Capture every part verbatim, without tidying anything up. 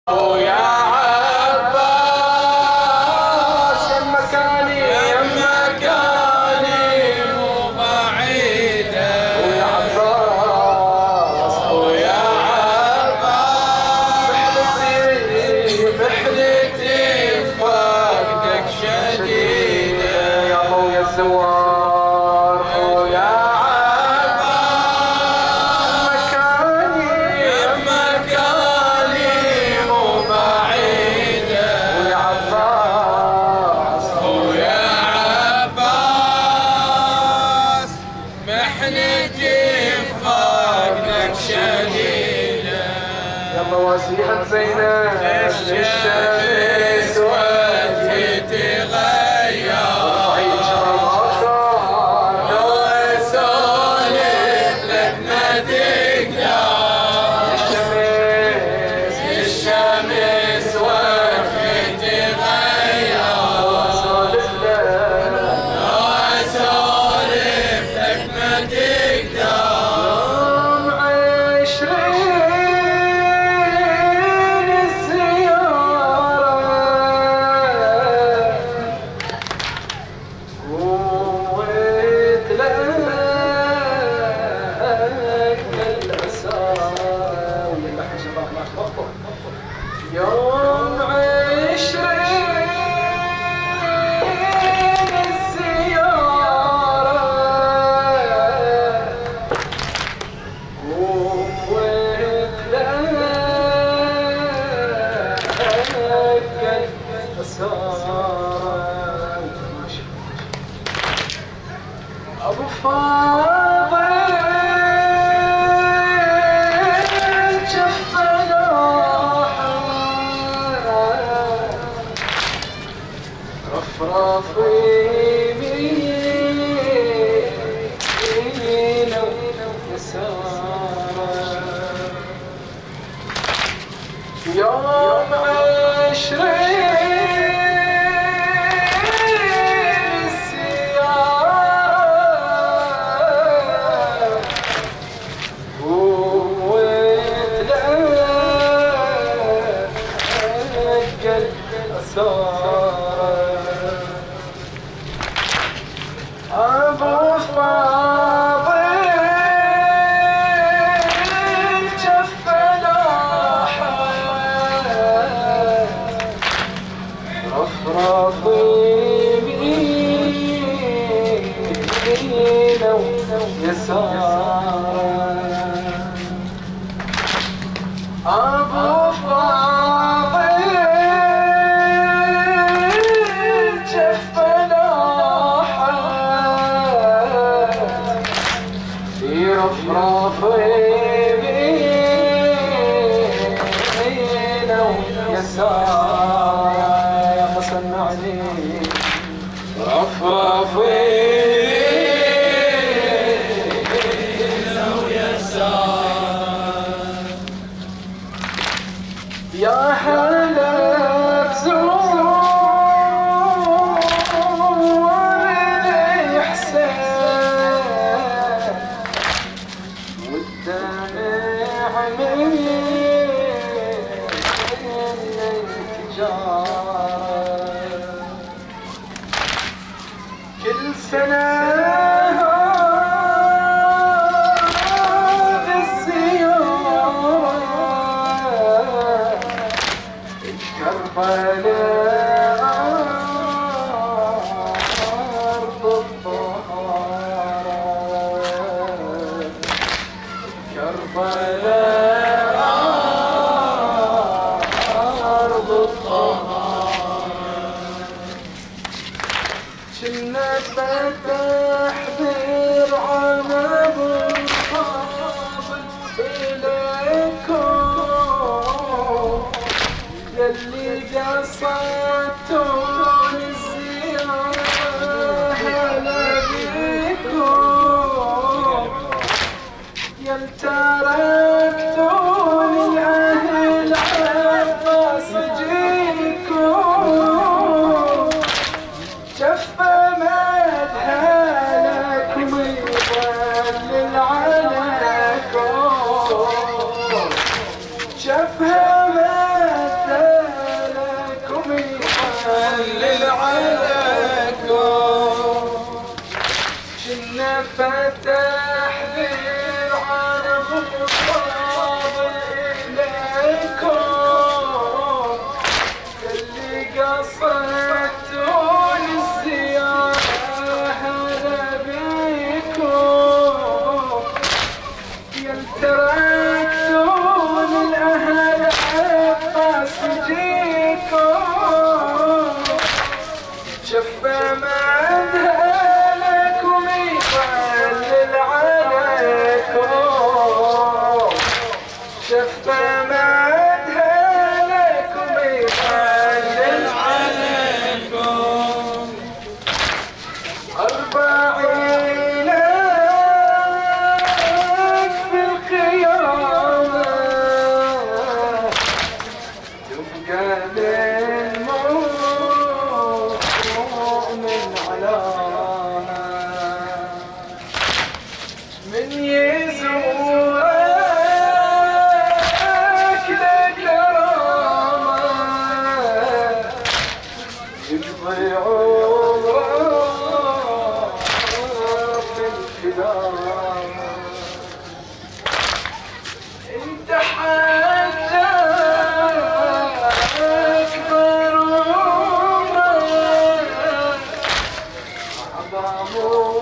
وسيحة زينب الشمس وجهي تغير عيش الأخر لو أسولف لك ما تقدر الشمس الشمس وجهي تغير وأسولف لك لو أسولف لك ما تقدر يوم عشرين الزيارة قوم وتلاقى الأسرار أبو فاضل رفرافي يمين ويسار يوم عشرين السيارة قوم وتلاقى الأسرار أبو فاضل جف لاحت رفرف يمين ويسار أبو فاضل جف رفرف يمين ويسار يا مصنعني رفرف يمين ويسار يا هلا بزور الإحسان والدمع من التجارة كل سنة بالزيارة كربلاء أرض الطهارة كربلاء أرض الطهارة كنا فتح برعنب القابل إليكم يلي قصدتون الزيارة هلا بيكم يل تركتون الأهل عباس جيكم جفة مدهالكم يضلل عليكم جفة مدهالكم شفه معدها لكم يضلل عليكم شفه معدها لكم يضلل عليكم أربعين في القيامة تبقى للمؤمن علامة من يزورك لكرامة يقضي عمره في الكرامة انت حتى اكبر عمره اعظم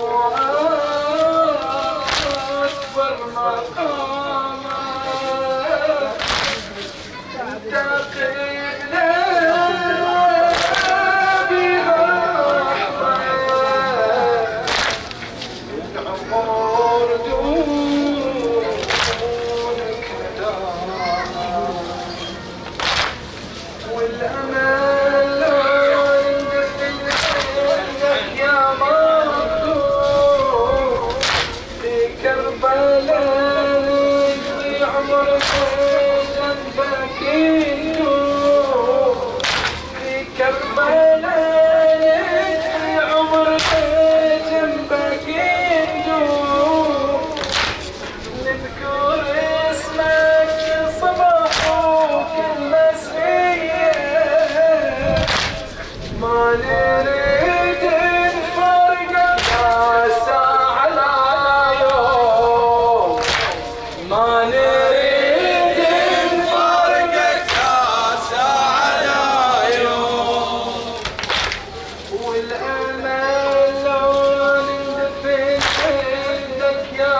واكبر مقامه انت قبله بها رحمه العمر دونك ندامه والامل لو عندك يا مظلوم في كربلاء يقضي عمرك جنبك يدوم في كربلاء يقضي عمرك جنبك يدوم نذكر اسمك صباح وكل مسية ما نريد نفارقك ساعة لا يوم ما نريد نفارقك ساعة لا يوم والأمل لو ندفن عندك يا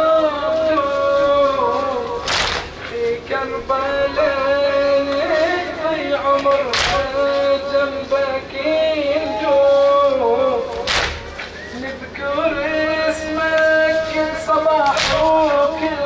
مظلوم في كربلاء يقضي عمرك جنبك يدوم نذكر اسمك كل صباح وكل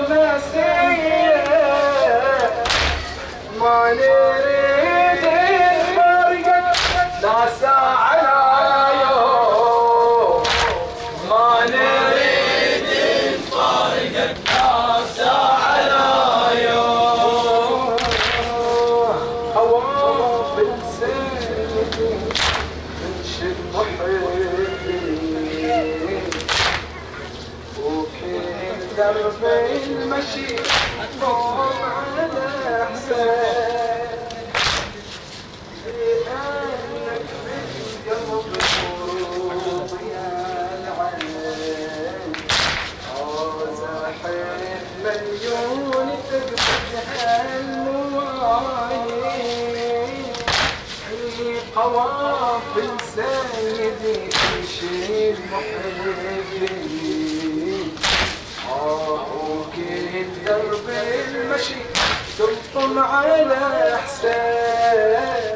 مسية ما نريد نفارقك لا ساعة لا يوم ما نريد نفارقك لا ساعة لا يوم خواف السيدي انشد محبين وكل درب المشي قوم على حسين لأنك في القلب فروض يا العين زاحف مليون تقصدها المواعين قوافل سيدي تشيل محبين وكل درب المشي تلطم على حسين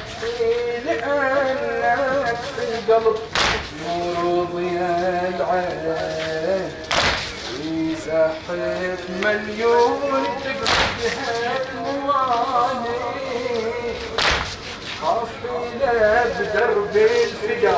لأنك في القلب نور ضياء العين زاحف مليون تقصدها المواني قافلة بدرب الفدا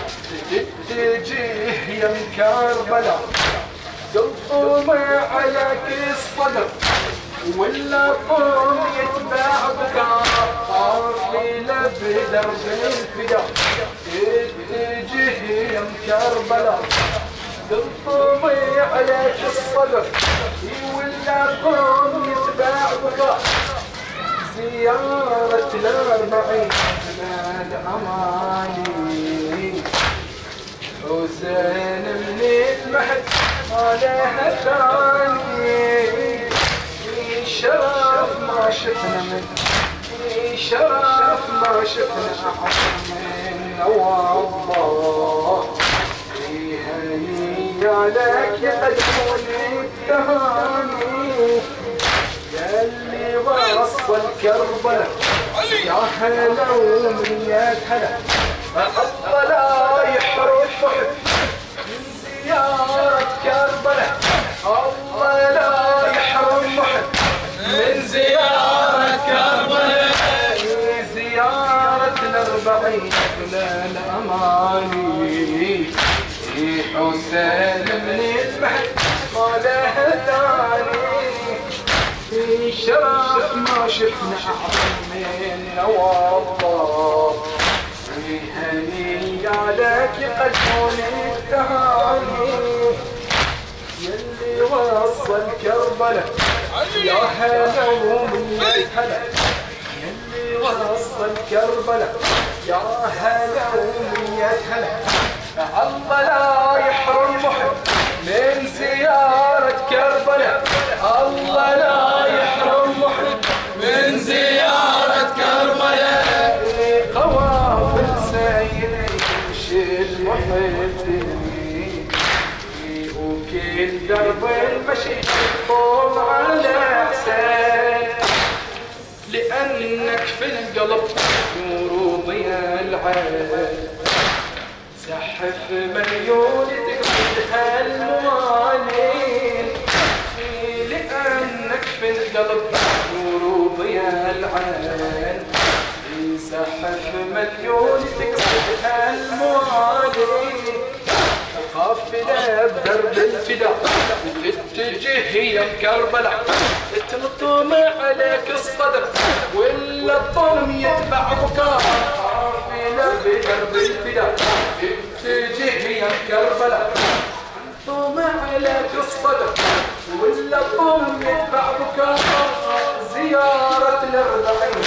تتجه يم كربلاء تلطم عليك الصدر ولا قوم يتبع بكار قافلة بدرب الفدا تتجه يم كربلاء تلطم عليك الصدر ولا قوم يتبع بكار زيارة الأربعين من الأماني حسين من المهد ما لها ثاني في شرف ما شفنا من في شرف ما شفنا أحسن من والله فيها يا لك يقدموني التهاني ياللي وصل كربلاء يا هلا ومن يا هلا الله لا يحرم محب من زيارة كربلاء، الله لا يحرم محب من زيارة كربلاء، زيارة الأربعين بلا الأماني، حسين من المهد ما له ثاني، في شرف ما شفنا أعظم من والله، هني عليك يقدمون التهاني، يلي وصل كربلاء يا هلا ومية هلا، يلي وصل كربلاء يا هلا ومية هلا، الله لا يحرم محب من زيارة كربلاء، الله لا يحرم محب من زيارة كربلاء، قوافل سيدي يمشي المحبين، وكل درب المشي طول على حسين، لأنك في القلب نور ضياء العين، زحف مليون تقصدها الموالين، لأنك في القلب نور ضياء العين، زحف مليون تقصدها الموالين، قافلة بدرب الفداء وتتجه هي كربلاء، تلطم عليك الصدر ولا الطم يتبع بكاء، قافلة بدرب الفداء تتجه هي كربلاء، تلطم عليك الصدر ولا الطم يتبع بكاء، زيارة الأربعين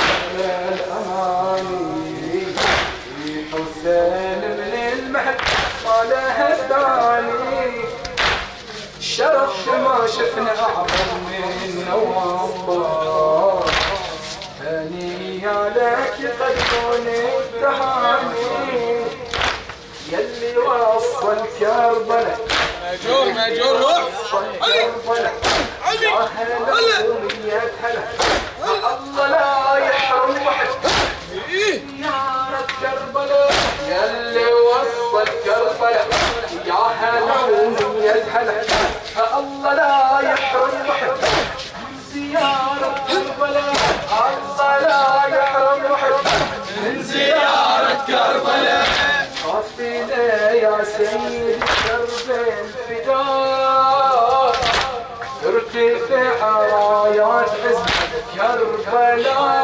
الأماني، حسين من المهد طالها الثاني، شرف ما شفنا أعظم منه والله، هني عليك يقدمون التهاني، يلي وصل كربلاء ماجور ماجور روح كربلاء يا هلا ومية هلا، الله لا يحرم واحد زيارة كربلاء، يلي وصل كربلاء يا هلا ومية هلا، الله لا يحرم واحد من زيارة كربلاء، الله لا يحرم واحد من زيارة كربلاء، قافلة يا سيد درب الفداء، ترتفع رايات عزة كربلاء،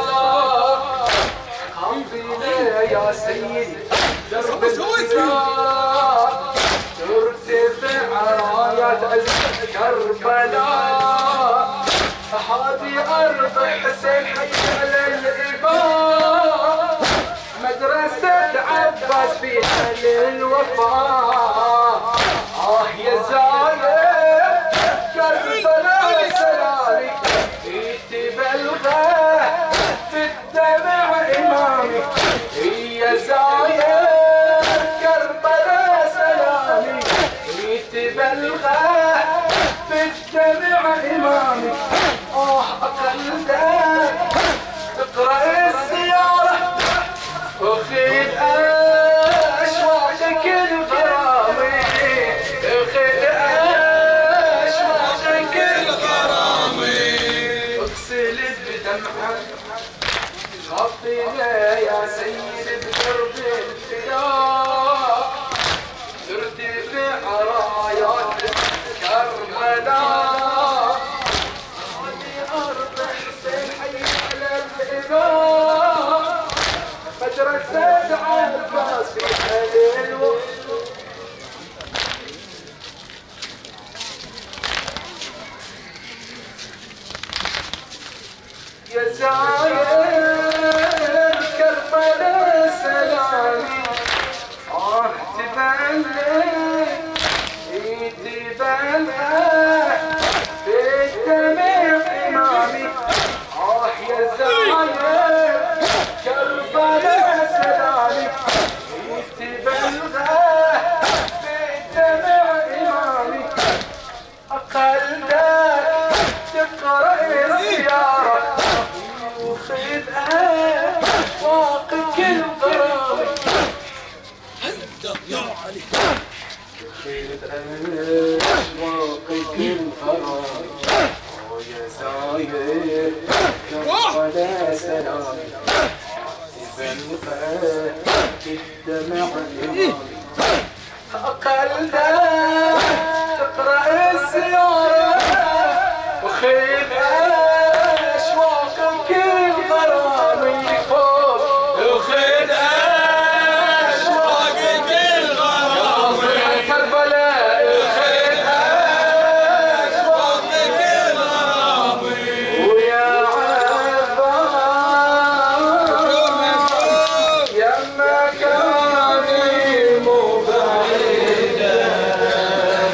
قافلة يا سيد درب الفداء، ترتفع رايات عزة كربلاء، هذه أرض حسين حي على الإباء، مدرسة عباس فيها للوفاء، آه يا زايد كربلاء سلامي تبلغه في الدمع إمامي، يا زايد كربلاء سلامي تبلغه في الدمع إمامي، آه أقلدك تقرأ السيارة وخذ أشواقك الغرامي، خذ أشواقك الغرامي، اغسل بدمعك غطينا يا سيد بدرب الفداء، ترتفع رايات كربلاء، هذه أرض حسين حي على الإباء، مدرسة عباس فيها للوفاء، يا زايد كربلاء سلامي، آه تبلغ تبلغ في الدمع إمامي، آه يا زايد كربلاء سلامي تبلغ في الدمع إمامي، أقلدك تقرأ الزيارة وخذها واقف كل غرامي، أشواقك الفراج ويا ساير ولا سلام بنفى الدمع الإمامي أقلها تقرأ السيارة وخيل